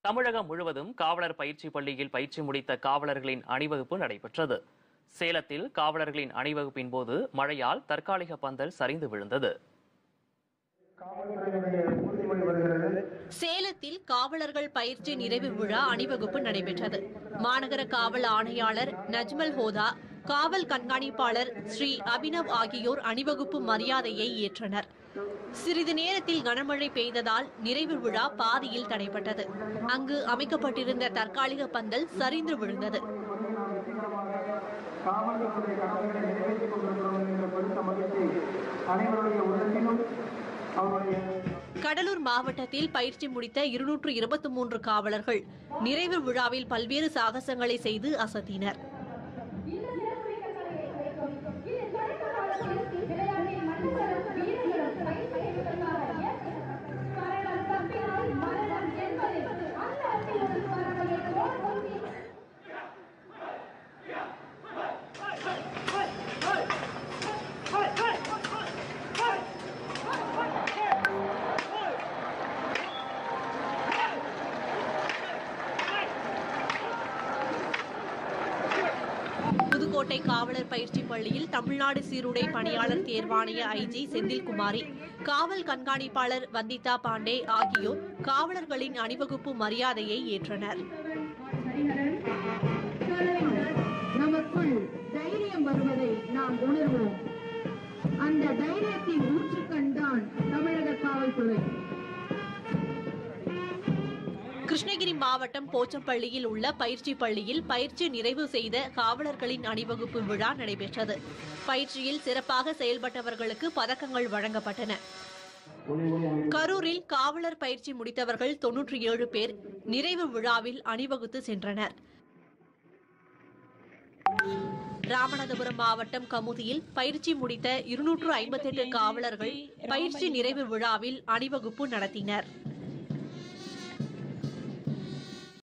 தமிழகம் முழுவதும் காவலர் பயிற்சி பள்ளியில் பயிற்சி முடித்த காவலர்களின் அணிவகுப்பு நடைபெற்றது. சேலத்தில் காவலர்களின் அணிவகுப்பின் போது மழையால் தற்காலிக பந்தல் சரிந்து விழுந்தது. சேலத்தில் காவலர்கள் பயிற்சி நிறைவு விழா அணிவகுப்பு நடைபெற்றது. மாநகர காவல் ஆணையாளர் நஜ்மல் ஹோதா, காவல் கண்காணிப்பாளர் ஸ்ரீ அபினவ் ஆகியோர் அணிவகுப்பு மரியாதையை ஏற்றனர். சிறிது நேரத்தில் கனமழை பெய்ததால் நிறைவு விழா பாதியில் தடைபட்டது. அங்கு அமைக்கப்பட்டிருந்த தற்காலிக பந்தல் சரிந்து விழுந்தது. கடலூர் மாவட்டத்தில் பயிற்சி முடித்த 223 காவலர்கள் நிறைவு விழாவில் பல்வேறு சாகசங்களை செய்து அசத்தினர். புதுக்கோட்டை காவலர் பயிற்சி பள்ளியில் தமிழ்நாடு சீருடை பணியாளர் தேர்வாணைய ஐஜி செந்தில்குமாரி, காவல் கண்காணிப்பாளர் வந்திதா பாண்டே ஆகியோர் காவலர்களின் அணிவகுப்பு மரியாதையை ஏற்றனர். நமக்குள் தைரியம் வருவதை நாம் உணர்வோம். அந்த தைரியத்தின் ஊற்றுக்கண்தான் தமிழக காவல்துறை. கிருஷ்ணகிரி மாவட்டம் போச்சம்பள்ளியில் உள்ள பயிற்சி பள்ளியில் பயிற்சி நிறைவு செய்த காவலர்களின் அணிவகுப்பு விழா நடைபெற்றது. பயிற்சியில் சிறப்பாக செயல்பட்டவர்களுக்கு பதக்கங்கள் வழங்கப்பட்டன. கரூரில் காவலர் பயிற்சி முடித்தவர்கள் 97 பேர் நிறைவு விழாவில் அணிவகுத்து சென்றனர். ராமநாதபுரம் மாவட்டம் கமுதியில் பயிற்சி முடித்த 258 காவலர்கள் பயிற்சி நிறைவு விழாவில் அணிவகுப்பு நடத்தினர்.